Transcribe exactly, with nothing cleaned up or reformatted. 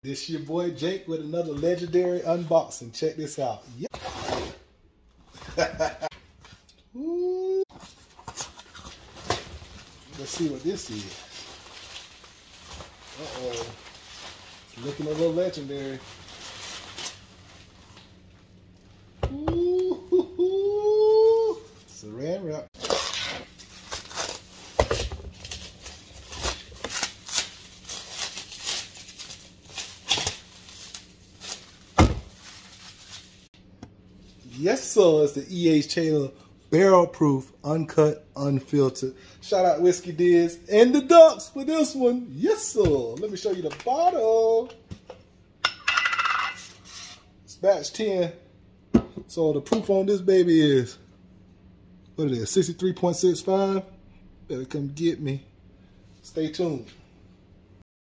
This your boy Jake with another legendary unboxing. Check this out. Yep. Let's see what this is. Uh-oh. It's looking a little legendary. Ooh, saran wrap. Yes, sir. It's the E H Taylor barrel proof, uncut, unfiltered. Shout out Whiskey Diz and the Ducks for this one. Yes, sir. Let me show you the bottle. It's batch ten. So the proof on this baby is, what it is, sixty-three point six five. Better come get me. Stay tuned.